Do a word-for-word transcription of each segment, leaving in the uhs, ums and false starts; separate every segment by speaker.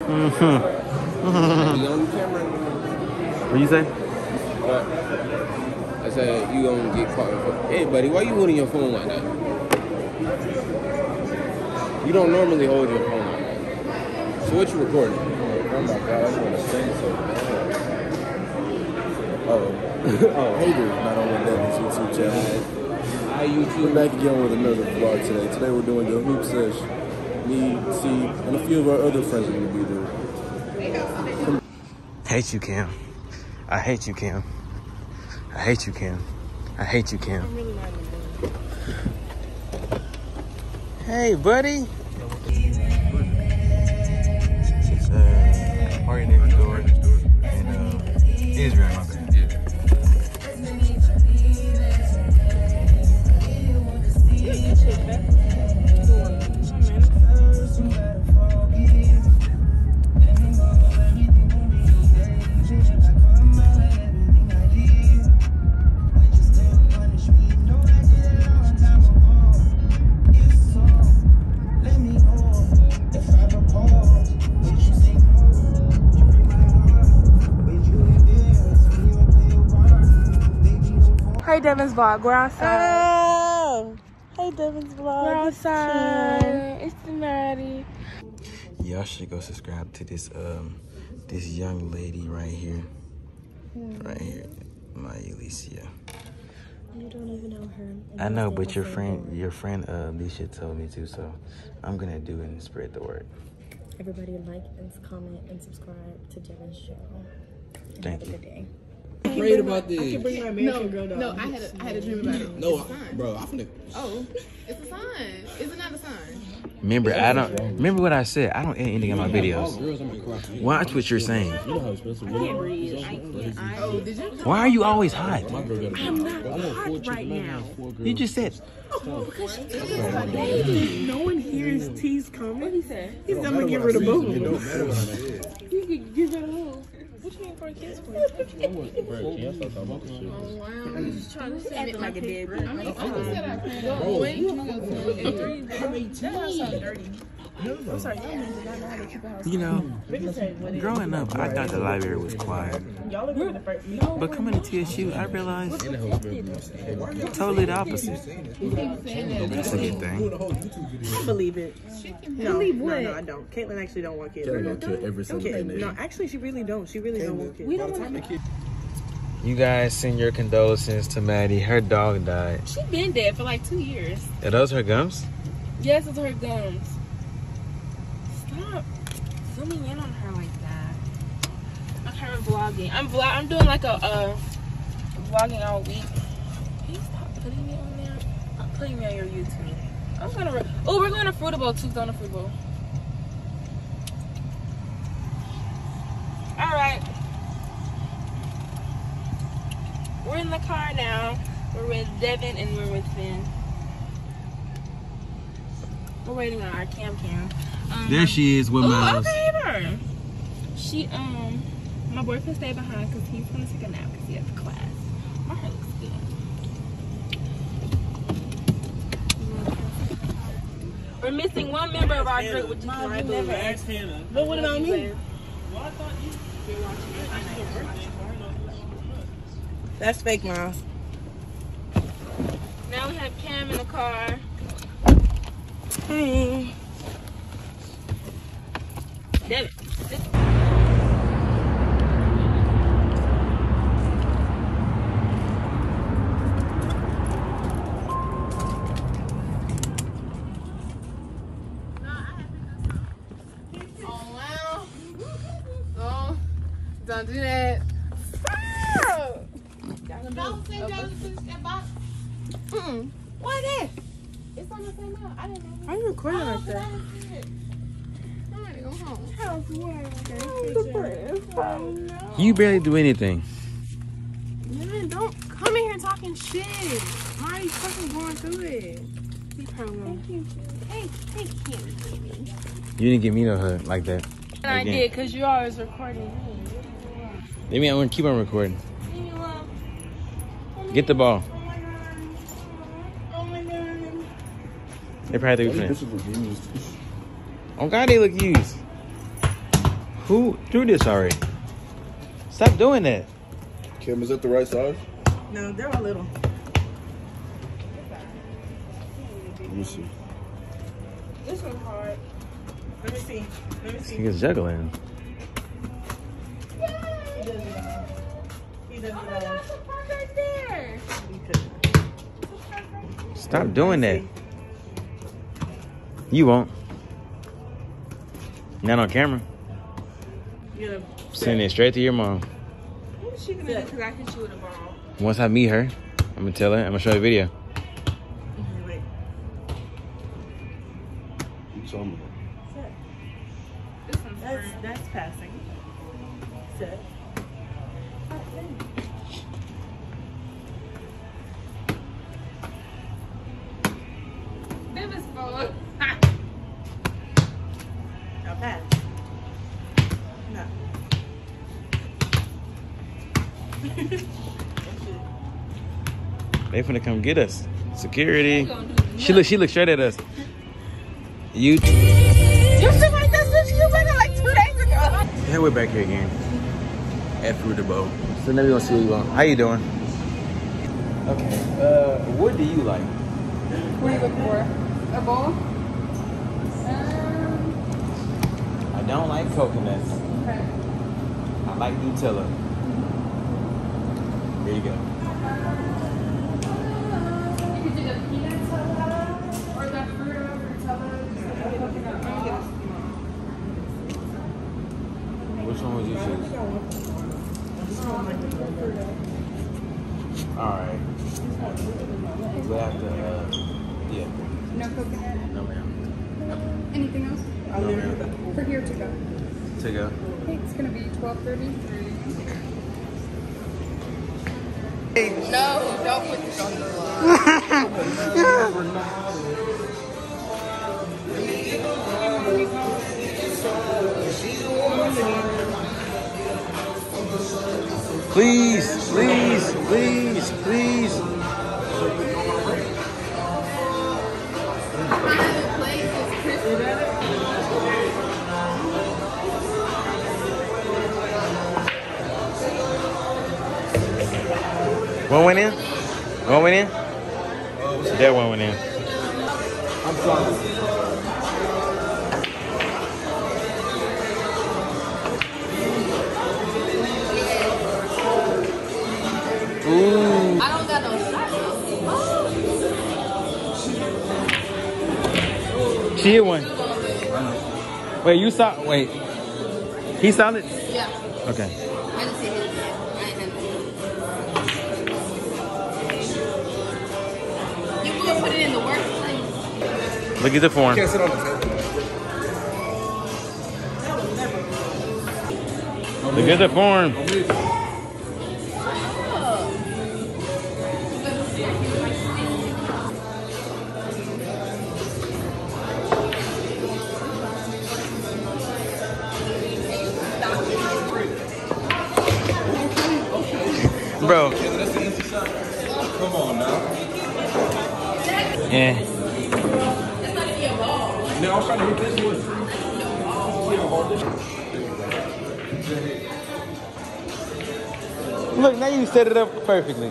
Speaker 1: Mm-hmm.
Speaker 2: You on camera?
Speaker 1: What you say?
Speaker 2: What? I said you gonna get caught. Hey, buddy, why you holding your phone like that? You don't normally hold your phone like that. So what you recording? Oh my god, I just want to say so bad. Oh, oh, hey dude, not on Devin's YouTube channel. Hi YouTube. We're back again with another vlog today. Today we're doing the hoop sesh. Me, C, and a few of our other friends are gonna be there. From
Speaker 1: Hate you, Cam. I hate you, Cam. I hate you, Cam. I hate you, Cam.
Speaker 3: I'm really not in the mood.
Speaker 1: Hey, buddy. It's uh, party next door in uh, Israel, my bad.
Speaker 3: Hey Devin's vlog, we're outside.
Speaker 4: Oh, hey Devin's vlog.
Speaker 3: We're outside. It's the Maddie.
Speaker 1: Y'all should go subscribe to this um this young lady right here.
Speaker 4: Hmm.
Speaker 1: Right here. My Alicia.
Speaker 4: You don't even know her.
Speaker 1: I know, but your friend your friend uh Alicia told me to, so I'm gonna do it and spread the word.
Speaker 4: Everybody like and comment and subscribe to Devin's channel.
Speaker 1: Thank
Speaker 4: Have
Speaker 1: you.
Speaker 4: a good day.
Speaker 2: Afraid about this.
Speaker 4: I can bring my American
Speaker 5: no,
Speaker 4: girl down.
Speaker 5: No, I had a, I had a dream about it.
Speaker 2: No,
Speaker 5: It's a sign.
Speaker 2: bro, I'm finna.
Speaker 5: Oh, it's a sign. Is it not a sign?
Speaker 1: Remember, I don't remember what I said. I don't edit anything in my videos. Watch what you're saying.
Speaker 5: I can't breathe. I can't. I, oh, did you?
Speaker 1: Why are you always hot?
Speaker 3: I'm not hot right now.
Speaker 1: You just said.
Speaker 3: No one hears T's coming. What he said? He's gonna get rid of both of them. You could get rid of who? What you mean for a kiss for?
Speaker 5: Oh wow. I'm just trying to say
Speaker 3: Acting like a dead bitch.
Speaker 5: I mean, I said I could go when you go to I'm eighteen. I'm sorry, y'all men did not know how to keep a house.
Speaker 1: You know, growing up, I thought the library was quiet. But coming to T S U, I realized totally the opposite. That's a good thing.
Speaker 3: I believe it. No,
Speaker 4: Believe
Speaker 3: no,
Speaker 4: what?
Speaker 3: no, I don't. Caitlin actually don't want kids.
Speaker 2: Kelly gonna kill every single
Speaker 3: Okay,
Speaker 2: thing.
Speaker 3: no, actually, she really don't. She really don't want kids.
Speaker 4: We don't want to.
Speaker 1: You guys send your condolences to Maddie. Her dog died.
Speaker 3: She been dead for like two years.
Speaker 1: Are those her gums?
Speaker 3: Yes, it's her gums. Stop zooming in on her like that. Okay, I'm vlogging. I'm vlog. I'm doing like a uh, vlogging all week. Can you stop putting me on there? I'm putting me on your YouTube. I'm gonna. Re oh, we're going to Fruitable too. Going to Fruitable. All right. We're in the car now. We're with Devin and we're with Finn. We're waiting on our cam cam. Um,
Speaker 1: There she is with
Speaker 3: oh,
Speaker 1: Miles.
Speaker 3: okay, her. She um, my boyfriend stayed behind because he's gonna take a nap because he has class. My hair looks good. We're missing one member of our group, which is my boo. But what about me? That's fake, Miles. Now we have Cam in the car. Hey. Devin.
Speaker 5: Oh wow. Oh, don't do that. Stop. Don't say that. Mm. What is it? It's on the same out. I didn't know.
Speaker 3: Why are you recording like that?
Speaker 5: I'm ready to go home.
Speaker 1: You barely do anything.
Speaker 3: Man, don't come in here talking shit. I'm already fucking going through it. Leave her alone.
Speaker 4: Thank you. Hey, thank you, baby.
Speaker 1: You didn't give me no hug like that.
Speaker 3: And I
Speaker 1: Again.
Speaker 3: did, because you're always recording.
Speaker 1: Maybe I'm gonna keep on recording.
Speaker 3: Leave me alone.
Speaker 1: Get the ball.
Speaker 3: Oh my god. Oh my god.
Speaker 1: They probably think we're friends. Oh God, they look used. Who threw this already? Stop doing that.
Speaker 2: Kim, is that the right size?
Speaker 6: No, they're a little.
Speaker 2: Let me see.
Speaker 6: This one's hard. Let me see. Let me see.
Speaker 1: He gets juggling.
Speaker 6: He does it all. He does it all.
Speaker 5: Right there.
Speaker 6: He could.
Speaker 1: Stop doing that. You won't. Not on camera.
Speaker 6: You gotta
Speaker 1: Send it straight to your mom.
Speaker 3: What is she gonna do? Because I hit you with a ball.
Speaker 1: Once I meet her, I'm gonna tell her. I'm gonna show her a video.
Speaker 6: Mhm, wait.
Speaker 2: You told me.
Speaker 6: Set.
Speaker 3: This one's
Speaker 6: That's
Speaker 3: free.
Speaker 6: that's passing. Set.
Speaker 3: That was fun.
Speaker 6: Now pass. No.
Speaker 1: They finna come get us. Security. She look. She looked straight at us. You.
Speaker 3: You feel like that's what you were like two days ago.
Speaker 1: Yeah, we're back here again at Fruit Bowl. So now we gonna see what you want. How you doing? Okay. Uh, what do you like?
Speaker 5: What are you looking for? A bowl? Um,
Speaker 1: I don't like coconuts.
Speaker 5: okay.
Speaker 1: I like Nutella. There you go.
Speaker 5: You could do the peanut Nutella or the fruit or Nutella.
Speaker 1: Which one would you choose? All right. We'll have to. Uh, yeah.
Speaker 5: No coconut.
Speaker 1: No ma'am.
Speaker 5: Anything else?
Speaker 1: No ma'am.
Speaker 5: For here to go.
Speaker 1: To go.
Speaker 5: Okay, it's gonna be twelve thirty-three.
Speaker 3: No, don't put this on the vlog.
Speaker 1: Please, please, please, please. One went in? One went in? That one went in.
Speaker 2: I'm sorry.
Speaker 1: Ooh.
Speaker 3: I don't got no shot.
Speaker 1: She hit one. Wait, you saw? Wait. He saw it?
Speaker 3: Yeah.
Speaker 1: Okay.
Speaker 3: I didn't see his yet. I ain't had to. You will put it in the worst place.
Speaker 1: Look at the form.
Speaker 2: Can't sit on the table.
Speaker 1: Look at the form. Bro.
Speaker 2: Come on now.
Speaker 1: Yeah.
Speaker 2: No, I'm trying to hit this one.
Speaker 1: Look, now you set it up perfectly.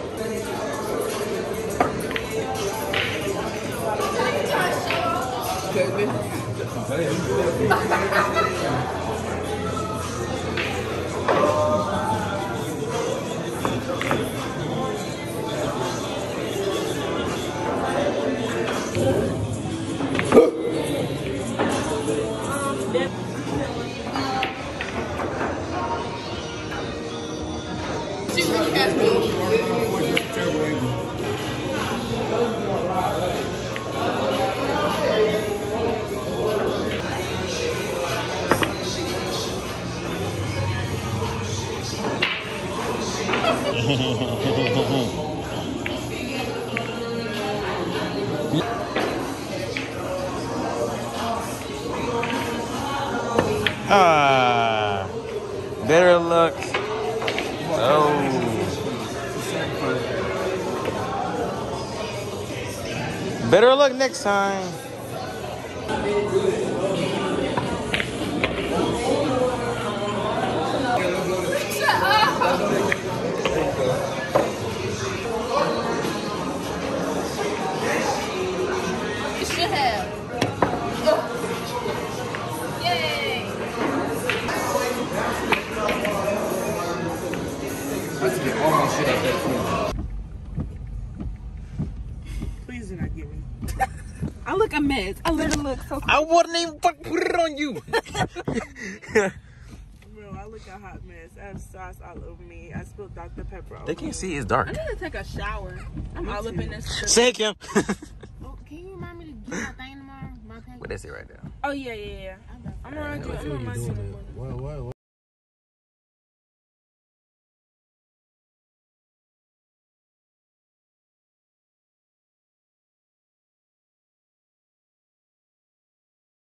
Speaker 1: Ah, better luck. Oh. Better luck next time.
Speaker 3: mess. I literally look so.
Speaker 1: I wouldn't even fuck put it on you.
Speaker 6: Bro, I look a hot mess. I have sauce all over me. I spilled Doctor Pepper all
Speaker 1: They
Speaker 6: over
Speaker 1: can't
Speaker 6: me.
Speaker 1: see. It's dark.
Speaker 3: I need to take a shower. I'm all up in this.
Speaker 1: Say it, Kim.
Speaker 5: Oh, can you remind me to get my thing tomorrow? My package?
Speaker 1: What that's it right there.
Speaker 3: Oh yeah, yeah, yeah. I'm around you. I'm on my
Speaker 2: Why, why, why